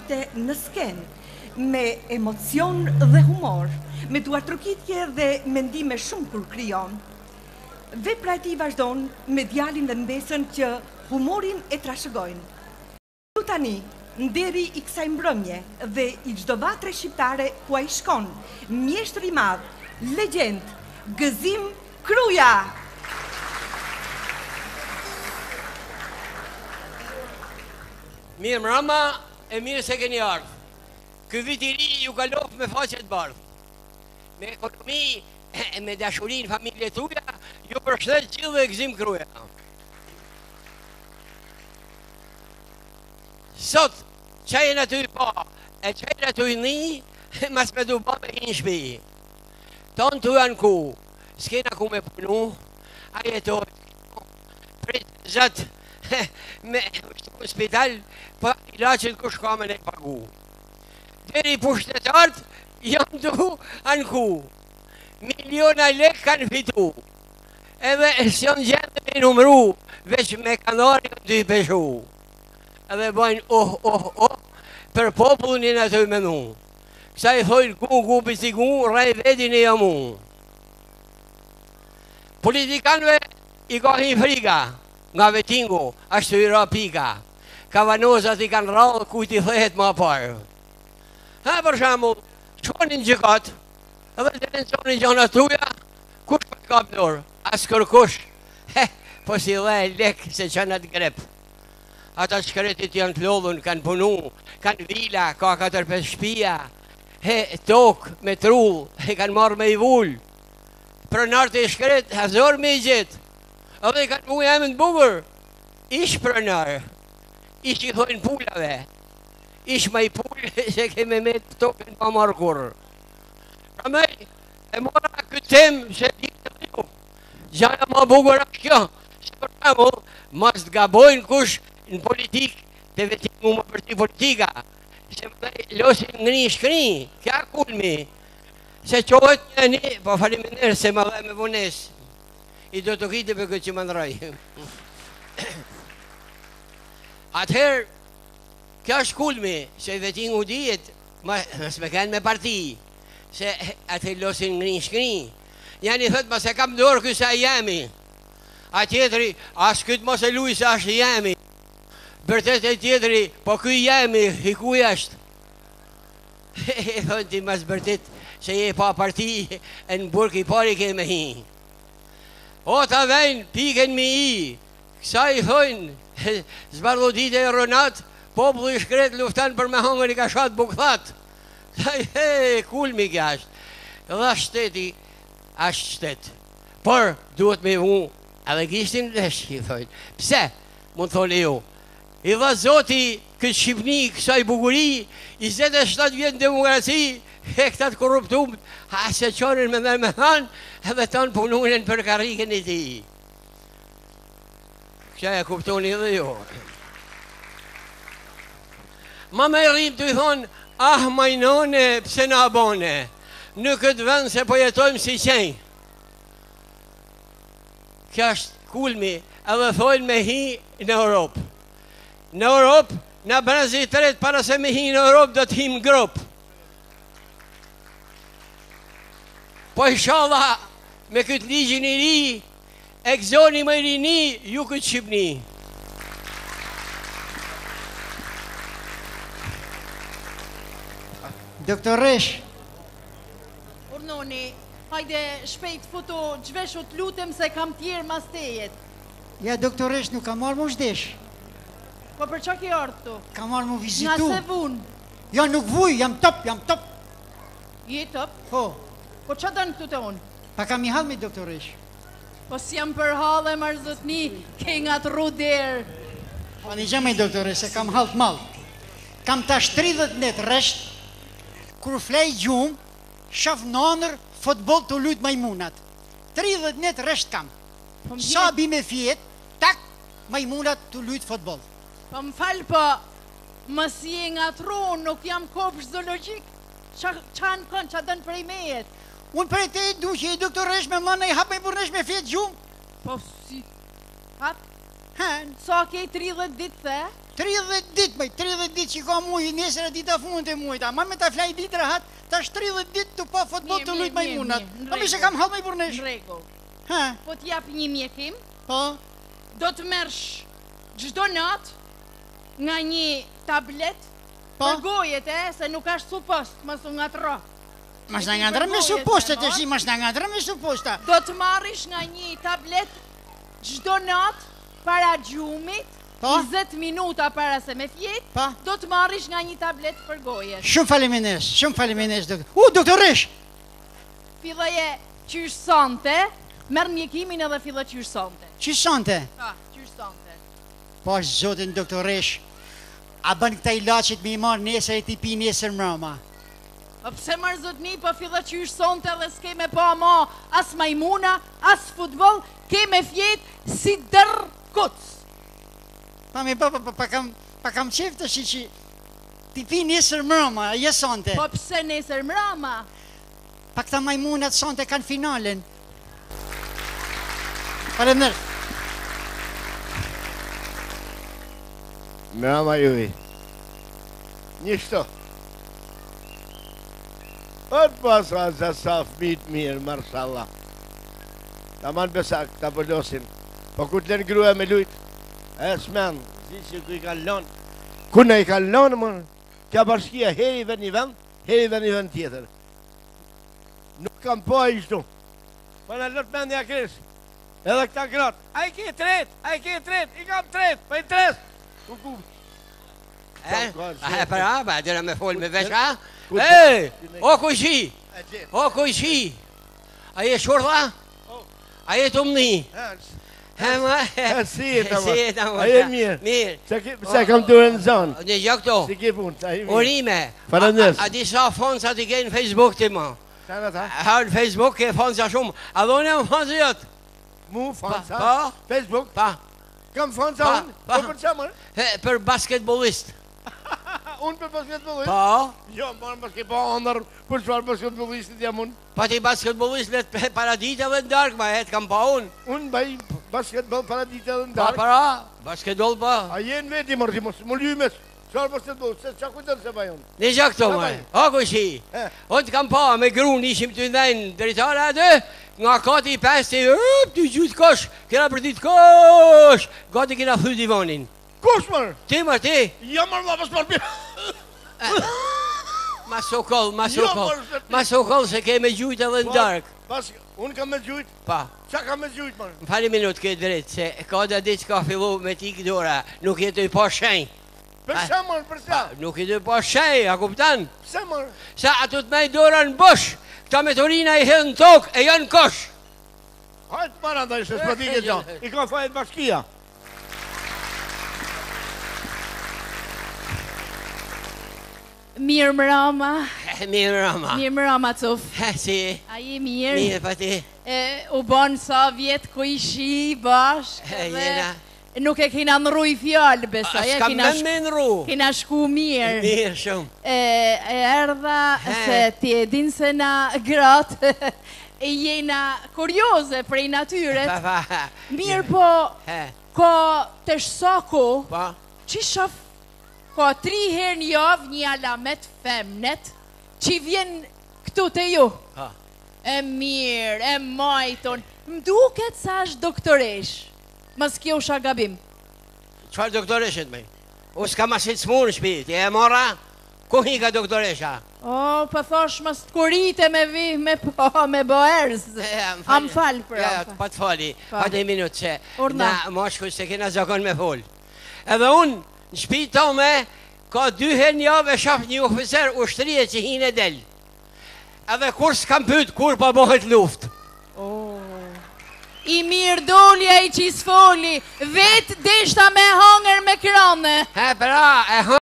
vite në sken, me emocion dhe humor, me duartrokitje dhe mendime shumë kur kryon. Vepra e tij vazhdon me djalin dhe mbesën që humorin e trashëgojnë. Tani, nderi i kësaj mbrëmje dhe i çdo vatre shqiptare ku ai shkon, mjeshtri i madh, legjend, Gëzim Kruja. Mirë mrama e mirë se keni ardhë. Ky vit i ri ju kalof me faqe të bardhë. Me ekonomi e me dashurin familje tuja, ju përshëndet gjithë dhe Gëzim Kruja. Sot, qajën aty pa, e qajën aty një, mas me du ba me hinë shpi. Tonë të janë ku, s'kena ku me punu, a jetoj, pritë zëtë, me spital, pa ilaqin kush ka me ne pagu. Deri pushtetartë, janë du anë ku. Miliona lek kanë fitu. Edhe s'jon gjende me numru, veç me kanari të i peshu. Edhe bajnë për popullin e në të menu. Kësa i thojnë ku pisi ku, raj vedin e jamu. Politikanve i ka hi frika, nga vetingu, ashtu i ra pika. Kavanozat i kanë rallë ku ti thehet ma parë. Ha, për shambull, qonin gjëkat, edhe të nëzonin gjona tuja, kush për kap dorë, as kërkush, po si dhe lek se qënat grep. Ata shkretit janë të lodhun, kanë punu, kanë vila, ka 4-5 shpia, tokë me trull, kanë marrë me i vull. Prënartë i shkret, hazor me i gjithë, edhe kanë mu jemë në bugur, ish prënarë, ish i thojnë pullave, ish ma i pullë se keme me të tokën pa marrë kurë. Pra me, e mora këtë temë se di të ju, gjana ma bugur a kjo, se për tamull, mas të gabojnë kush në politikë, të vetimu më përti politika, se më dhe losin ngri shkri, kja kulmi, se qohet një, po faliminderë se më dhe me vones, i do të kite për këtë që më ndroj. Atëherë, kjo është kulmi, se vetingu dijet, mas me kënë me parti, se atë losin ngri shkri. Janë i thëtë, mas e kam dorë kësa jemi. A tjetëri, as këtë mos e luj se ashtë jemi. Bërtet e tjetëri, po këj jemi, i kuj është. E thënë ti mas bërtet, se je pa parti, e në burk i pari ke me hi. O ta vejnë, piken mi i, kësa i thënë, zbardhodite e ronat, popullu i shkret luftan për me hongër i ka shatë bukthat. Kulmi kja është. Dhe shteti, ashtë shtet. Por, duhet me mu, edhe kishtin lesh, i thojnë. Pse, mund thole ju, i dha zoti këtë Shqipni, kësaj buguri, 27 vjetë në demokraci, e këtat korruptum, a se qonin me dhe me thanë, edhe tanë pununin për karikën e ti. Kësa e kuptoni dhe ju. Ma me rrim të i thonë, ah majnone, pse na abone, në këtë vend se po jetojmë si qenj. Kja është kulmi, edhe thojnë me hi në Europë. Në Europë, në brezi të tretë, para se me hi në Europë, do të him gropë. Po inshallah, me këtë ligjin i ri, e këzoni më i rini, ju këtë Shqipni. Doktoresh. Urnoni, hajde shpejt foto, gjveshu të lutem se kam tjerë mas tejet. Ja, doktoresh, nuk kam marrë mu shdesh. Po për qa ki ardhë tu? Kam marrë mu vizitu. Nga se vun? Ja, nuk vuj, jam top. Je top? Po. Po qa dënë këtu të unë? Pa kam i halmi, doktoresh. Po si jam për halë e marzëtni, ke nga të ruder. Pa një gjemej, doktoresh, se kam halë të malë. Kam tash 30 net resht, kur flej gjumë, shaf nënër, futbol të lujtë majmunat. 30 net resht kam. Sa bi me fjet, tak, majmunat të lujtë futbol. Po më falë, po, më si e nga të ronë, nuk jam kopsh zoologjik. Qa në kënë, qa dënë prej mejet? Unë prej te du që i doktoresh me mëna i hap me burnesh me fjet gjumë. Po si, hap, Han, sa ke 30 ditë the? 30 ditë, me 30 ditë që ka muj, nesër e dita fundit e mujta. Ma me ta flaj ditë rahat, tash 30 ditë të pa futboll të lujt majmunat. Po mi se kam hall me burnesh. Në rregull. Ha, Po t'jap një mjekim, po. do të mersh çdo natë nga një tablet Po. për gojet, se nuk është supost, mos u ngatro. Mas na ngandrëm me suposta të shi, mas na ngandrëm me suposta. Do të marrish nga një tablet çdo natë para gjumit, Po. 20 minuta para se me fjet, Po. do të marrish nga një tablet për gojet. Shumë falemindesh, doktor. Doktoresh! Filloje qysh sonte, merr mjekimin edhe fillo qysh sonte. Që sonte? Pa, qysh sonte. Po, zotin doktoresh, a bën këta ilaçet me i marrë nesër e ti pi nesër mrama. Po pse marr zotni, po fillo qysh sonte dhe s'ke me pa ma as majmuna, as futboll, ke me fjet si dërr kuc. Pa kam qef të shi që ti pi nesër mrama, e sonte. Po pse nesër mrama? Pa këta majmunat sonte kanë finalen. Faleminderit. Mrama juj. Nishto. Ot pasra za sa fmit mirë, marshallah. Ta man besak, ta përlosin. Po ku t'len grua me lujt, e s'men, zi që ku i kanë lonë. Ku në i kanë lonë, më, kja bashkia heri dhe një vend, heri dhe një vend tjetër. Nuk kam po e ishtu. Po në lot mendja kris. Edhe këta gratë, a i ke tret, i kam tret, po i tres. Ku. A para, ba, dyra me fol me veç, a? Ej, o kushi, o kushi. A je shurtha? A je të mni? Si e ta ma. A je mirë? Mirë. Se kam durë në zonë. Një gjë këto. Si ke punë, a je mirë? Urime. Falendes. A disa fonca ti ke në Facebook ti ma? Sa në ta? Ha në Facebook ke fonca shumë. A dhone më fonca jëtë? Mu, fonca? Pa. Facebook? Pa. Kam fonca unë? Po për qa mërë? Për basketbolist. Unë për basketbolist? Pa. Jo, më paske pa ndër për qëfar basketbolistit jam unë. Pa ti basketbolist let para dite dhe në dark, ma jetë kam pa unë. Unë baj basketbol para dite dhe në Pa dark. para, basketbol pa. A jenë veti mërë, më ljumes. Qëfar basketbol, se qa kujtën se bajon? Në gjë këto, ma. O kushi. O të kam pa, me grun ishim të ndajnë dritare atë, nga kati i pesti, të gjytë kosh, kena për ditë kosh, gati kena thy divanin. Kush mërë? Ti më ti? Ja mërë lapës për bërë. Ma sokol se ke me gjujt edhe në dark. Unë kam me gjujt? Pa. Qa kam me gjujt mërë? Më fali minut këtë drejtë, se ka dhe ditë ka fillu me ti këdora, nuk jetë i pa shenj. Për shë mërë, për shë? Nuk jetë i pa shenj, a kuptan? Pse mërë? Sa ato të mej dora në bosh, këta me torina i hedhë në tokë, e janë kosh. Hajtë para ndaj, se s'pati këtë gjanë. I ka fajet bashkia. Mirë mrama. Mirë rama. Mirë mrama, Cof. Si? A je mirë? Mirë pa ti. U bon sa vjetë ku ishi bashk. Jena. Nuk e kina në rruj fjallë, besa. S'kam me në ru. Kina shku mirë. Mirë shumë. E erdha se ti e din se na gratë e jena kurioze prej natyret. Pa. Mirë po, ka të shsako, Pa. që shof, ka 3 herë një javë një alamet femnet, që vjen këtu të ju. Ha. E mirë, e majton, mduket sa është doktoresh. Mas kjo usha gabim. Qfar doktoreshet me? U s'ka masit smurë në shpit, e mora? Ku hi ka doktoresha? O, për thosh mas të kurite me vi, me bo erz. Am falë për Ja, pa të fali, pa të minut që Urna. na moshku se kena zakon me fol. Edhe unë, në shpit të me, ka 2 herë një javë e shaf një oficer ushtrije që hinë e del. Edhe kur s'kam pyt, kur pa bohet luft. I mirë dolja i qisfoli, vetë deshta me hanger me krane. Pra,